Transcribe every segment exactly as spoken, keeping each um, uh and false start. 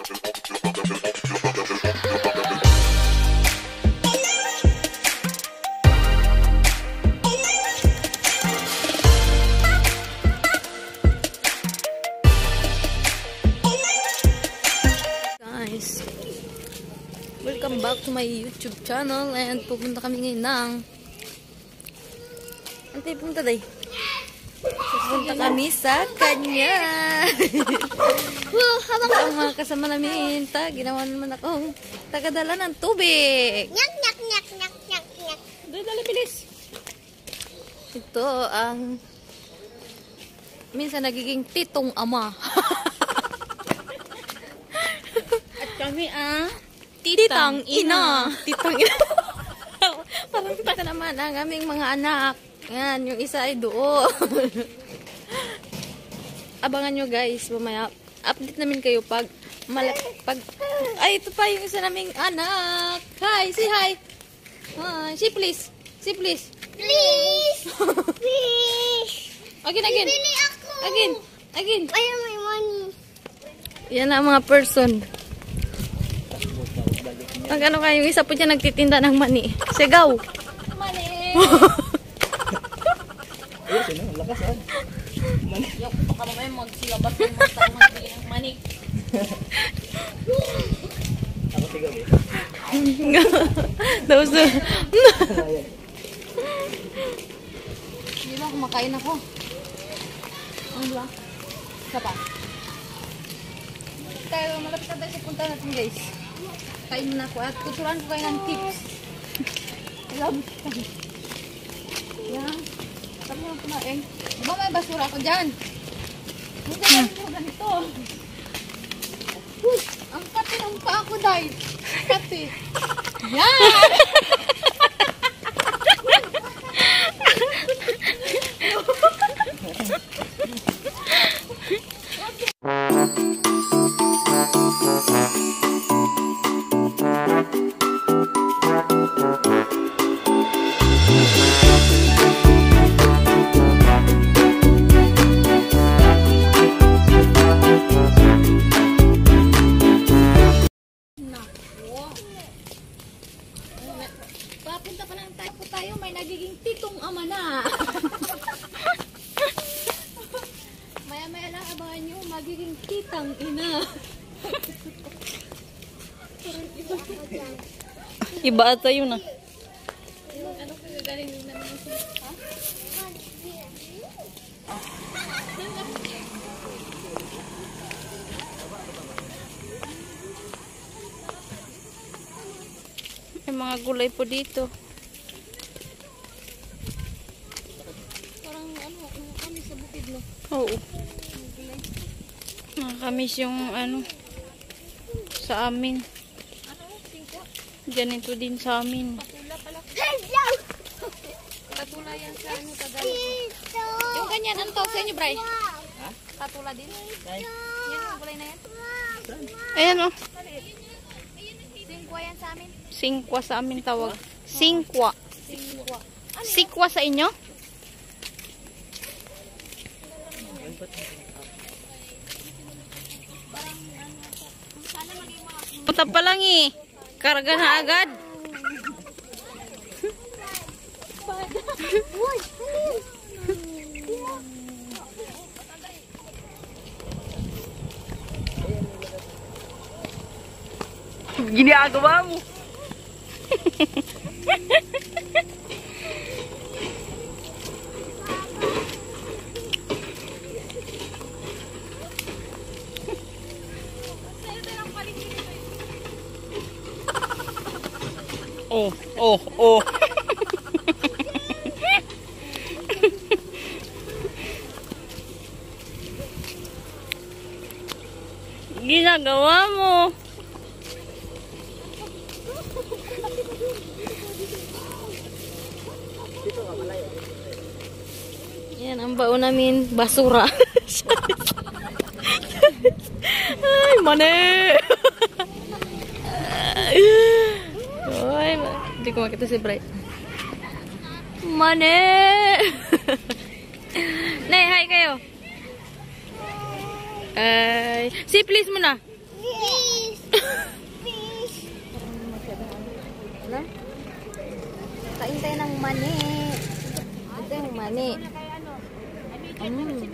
Guys, welcome back to my YouTube channel, and pupunta kami ngayon ng antay punta day pupunta kami sa kanya. Ang mga kasama namin, ta, ginawa naman akong tagadala ng tubig. Nyak, nyak, nyak, nyak, nyak, nyak. Dali, dali, bilis. Ito ang minsan nagiging titong ama. Kami ah, Titang ina. Titang ina. Parang kita naman ang aming mga anak. Yan, yung isa ay doon. Abangan nyo guys, mamaya. Update namin kayo pag malak pag ay, ito pa yung isa naming anak. Hi, say hi. Hi, say please. Say please. Please! Please! Again, again. Bibili ako! Again, again. Ayaw, may money. Yan ang mga person. Pag ano kayo, yung isa po dyan nagtitinda ng mani. Sigaw. Mani! Ayun, sino? Lakas ah. Mani. Yung baka mamaya magsilabas ng mga taong magbili ng mani. Ako sigaw eh. Tapos na. Hindi ba, kumakain ako. Ano ba? Isa pa. Tayo, malapit na tayo sa punta natin guys. Kain na ako at tuturuan ko kayo ng tips. Alam. Yan. Sabi mo kumain. Diba may basura ako dyan? Hindi ka rin mo ganito. Uy, ang kati ng paa ko dahil. Kati. Yan! Papunta pa lang tayo po tayo, may nagiging titong ama na. Maya-maya lang abangan nyo, magiging titang ina. Iba ata yun ah. Ano kung gagaling namin siya? Ha? May mga gulay po dito. Parang ano, kami sa bukid no? Oo. Nakakamis yung ano sa amin. Ano? Singko? Ganito din sa amin. Patula pala. Hello! Patula yan sa ano, Tagalog. Yung ganyan, ano tawag sa inyo, Bray? Ha? Patula din? Ay. Yan yung gulay na yan. Ayan o. Singko yan sa amin. Singkwa sa amin tawag. Singkwa. Singko. Sikwa sa inyo? Punta pa lang eh. Karga na agad. Ginagawa mo. Oh, oh, oh. Ginagawa mo. Yan ang baon namin, basura. Ay, mani! Ay, hindi ko makita si Bright. Mani! Nay, hi kayo. Ay, si please mo na. Ano? Kain tayo ng mani. Ito yung mani. Mm.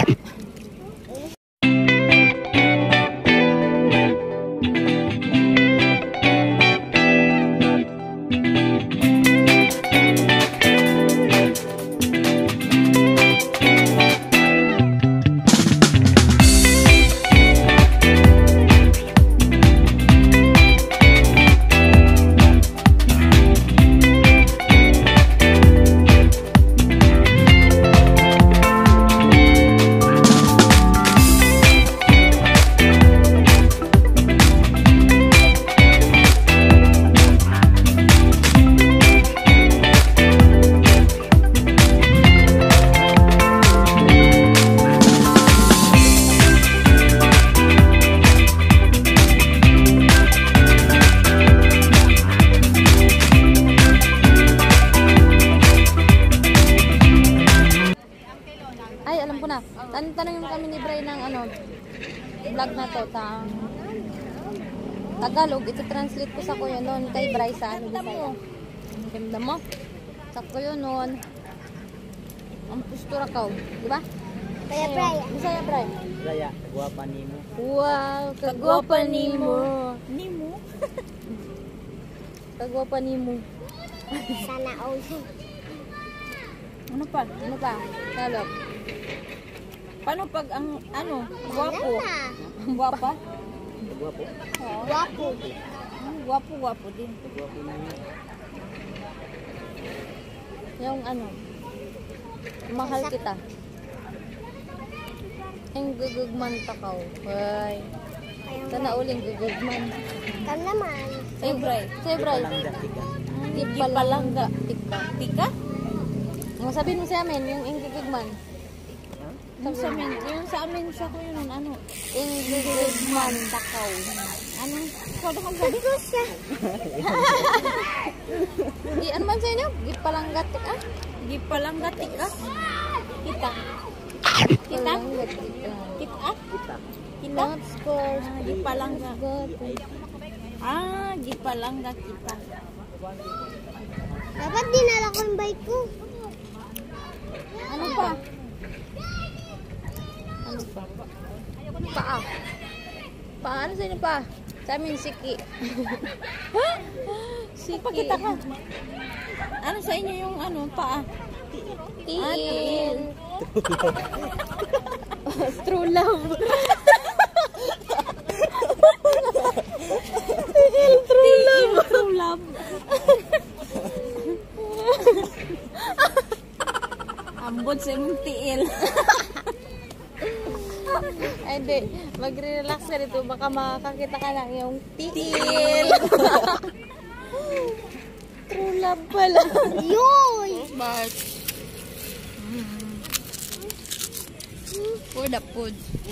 Ay, alam ko na. Tan tanongin mo kami ni Bray ng ano, vlog na to, ta Tagalog. Ito translate ko sa kuya noon kay Bray sa ano, Bisaya. Ganda mo. Sa kuya noon. Ang postura ka, di ba? Kaya Bray. Bisaya, Bray. Raya, guwapa nimo. Wow, kagwapa nimo. Nimo? Kagwapa nimo. Sana all. Ano pa? Ano pa? Tagalog. Paano pag ang ano, guwapo? Na. Ang guwapa? Guwapo. Oo. Wapo. Ang guwapo, guwapo din. Guwapo nimo. Yung ano, mahal kita. Ang gugugman takaw. Hoy. Sana uling gugugman. Kam naman. Say Bray. Say Bray. Palangga tika. Di palangga. Tika. Tika? Ang sabihin mo sa amin, yung ang gugugman. Yung sa amin, yung sa amin sa kuya nun, ano? Ang gugugman takaw. Ano? Sabi kang sabi ko siya. Di ano man sa inyo? Di palangga tika. Di palang gatik ka? Kita. Kita? Palangga tika. Kita? Kita. Kita? Of course. Ah, di palang ga. God. Ah, di palang ga kita. Dapat dinala ko yung bike ko. Ano pa? Ano pa? Paa. Paa. Ano sa inyo pa? Sa amin, siki. Siki. Pakita ka. Ano sa inyo yung ano, paa? Tiil. True love. Tiil, true love. True love. Ambot sa imong tiil. Ay, hindi. Magre-relax ka dito. Baka makakakita ka ng yung tiil. True love pala. Yoy! But, for the food.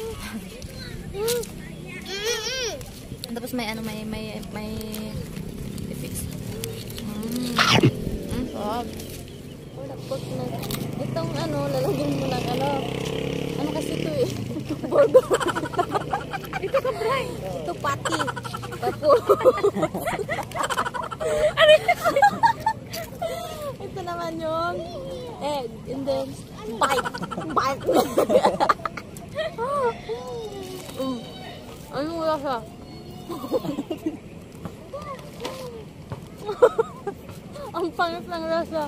Tapos may ano, may, may, may, fix. Mm. Mm, sarap. Tapos na, itong ano, lalagyan mo ng ano, ano kasi ito eh, burger. Ito ka, Bray. Ito pati. Tapos, ito naman yung egg, and then, bite. Bite. mm. Anong lasa? Ang pangit ng lasa.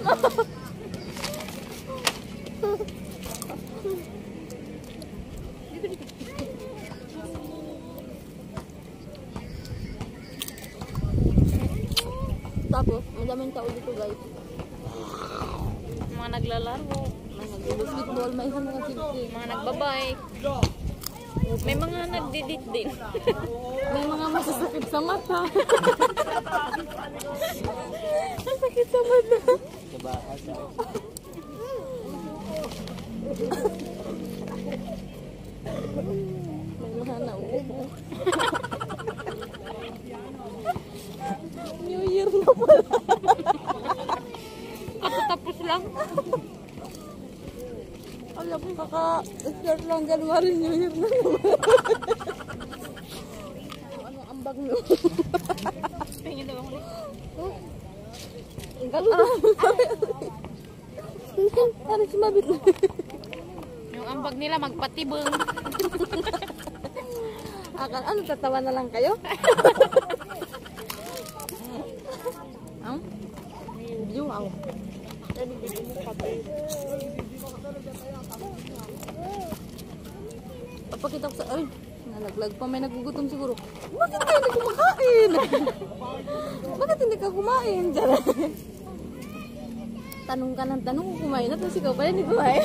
Tapos, madaming tao dito, guys. Mga naglalaro. May nag-basketball, may isang mga silki. Mga nagbabike. May mga nagdidit din. May mga masasakit sa mata. Masakit sa mata. Kabahas na. May mga nauubo. New Year na pala. Tapos lang. Alam ko, kaka-start lang January, New Year na naman. Ano ang ambag mo. Tingin daw ako. Ang galo. Ano si mabit na? Yung ambag nila magpatibong. Akal, ano, tatawa na lang kayo? Ang? View, ang. Papakita ko sa, ay, nalaglag pa, may nagugutom siguro. Bakit ka hindi kumakain? Bakit hindi ka kumain? Diyan. Tanong ka ng tanong kung kumain na, tapos ikaw pala hindi kumain.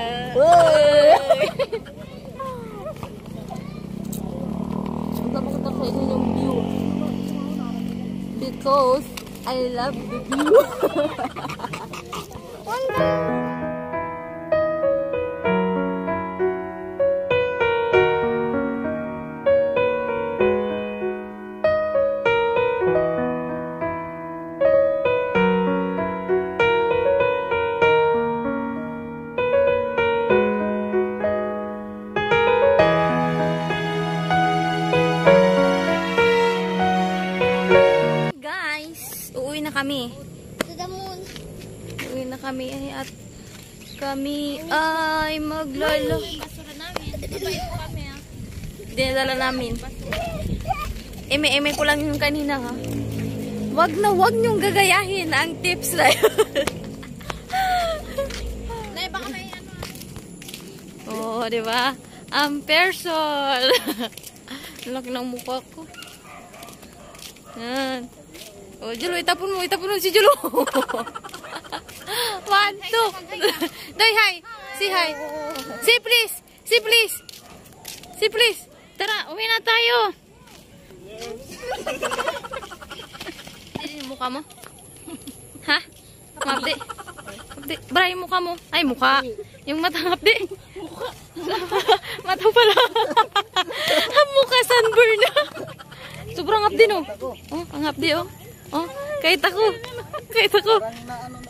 Ang tapos sa inyo yung view. Because I love the view. Kami. To the moon. Uwi na kami at kami ay maglala. Basura namin. Mabait po kami ah. Dinadala namin. Eme-eme ko lang yung kanina ha. Wag na wag niyong gagayahin ang tips na yun. Nay, baka may ano. Oo, di ba? Ang persol. Laki ng mukha ko. Yan. Oh, Julo, itapon mo, itapon mo si Julo. One, two. Doy, hi. Si hi. Si please. Si please. Si please. Tara, uwi na tayo. Hindi yung mukha mo. Ha? Ngapdi. Ngapdi. Bra, yung mukha mo. Ay, mukha. Yung mata, ngapdi. Mata pala. Ang mukha, sunburn na. Sobrang ngapdi, no? Oh, ang ngapdi, oh. Oh, kahit ako. Kahit ako. Na ano